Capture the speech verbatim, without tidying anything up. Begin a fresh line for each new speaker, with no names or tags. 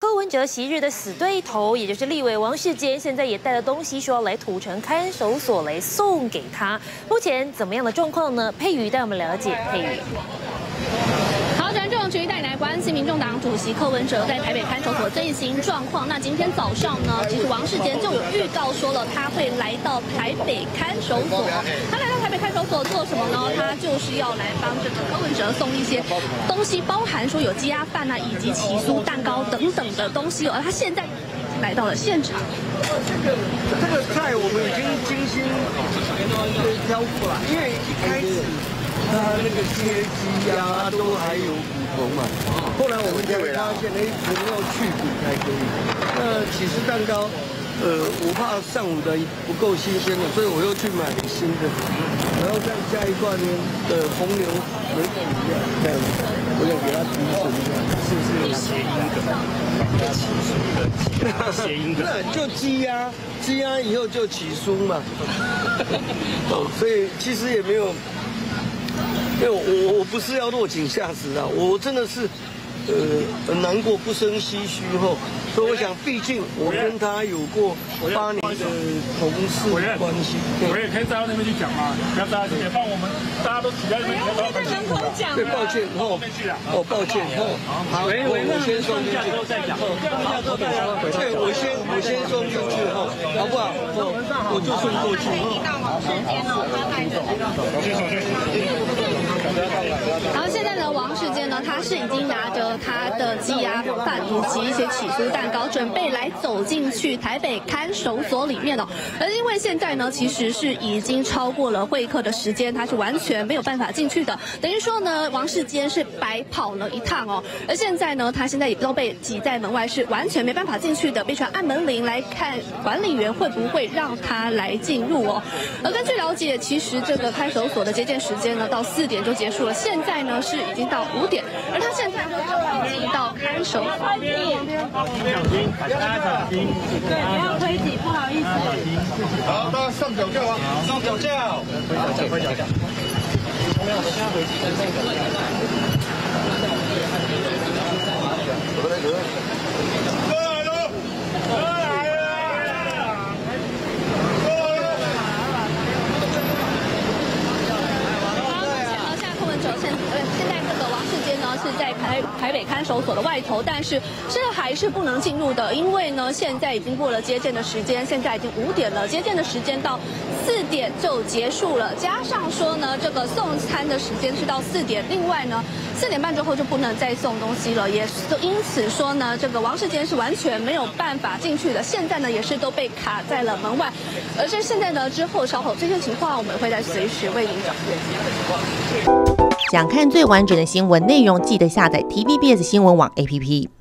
柯文哲昔日的死对头，也就是立委王世坚，现在也带了东西说要来土城看守所来送给他。目前怎么样的状况呢？佩瑜带我们了解。佩瑜。
好，转重局带你来关心民众党主席柯文哲在台北看守所最新状况。那今天早上呢，其实王世坚就有预告说了，他会来到台北看守所。他来到台北看守所做什么呢？他就是要来帮这个柯文哲送一些东西，包含说有鸡鸭饭啊，以及起酥蛋糕等等的东西。而他现在来到了现场。
这个这个菜我们已经精心挑过了，因为一开始。 它那个切鸡呀都还有骨头嘛，后来我们才发现，哎，可能要去骨才可以。那起司蛋糕，呃，我怕上午的不够新鲜了，所以我又去买新的，然后再加一罐的红牛维骨一样，这样子，我想给它提神一下，是不是有谐音梗？起酥的谐音梗，那就鸡鸭，鸡鸭以后就起酥嘛。哦，所以其实也没有。 因为我我不是要落井下石啊，我真的是，呃，很难过，不胜唏嘘后，所以我想，毕竟我跟他有过八年的同事关系，
我也可以站到那边去讲嘛，不要大家也帮我们，大家都挤在那边，你要在门口
讲。
对，抱歉，后哦，抱歉，后好，我我先送进去，好，对，我先我先送进去后，好不好？哦，我就送过去。
王世坚哦，他带着。然后现在呢，王世坚呢，他是已经拿着他的鸡鸭饭以及一些起酥蛋糕，准备来走进去台北看守所里面了。而因为现在呢，其实是已经超过了会客的时间，他是完全没有办法进去的。等于说呢，王世坚是白跑了一趟哦。而现在呢，他现在也都被挤在门外，是完全没办法进去的，必须要按门铃来看管理员会不会让他来进入哦。而根据了解，其实这个看守所的接见时间呢，到四点就结束了。现在呢是已经到五点，而他现在已经到看守所。
小心，大家小心。
对，不要推挤，不好意思。
好，大家上脚架啊！上脚架。
回脚架，回脚架。我们现在回去。
过来，过来。过来喽！过来了！
现呃现在这个王世坚呢是在台台北看守所的外头，但是现在还是不能进入的，因为呢现在已经过了接见的时间，现在已经五点了，接见的时间到四点就结束了，加上说呢这个送餐的时间是到四点，另外呢四点半之后就不能再送东西了，也是因此说呢这个王世坚是完全没有办法进去的，现在呢也是都被卡在了门外，而是现在呢之后稍后这些情况我们会再随时为您掌握。
想看最完整的新闻内容，记得下载 T V B S 新闻网 A P P。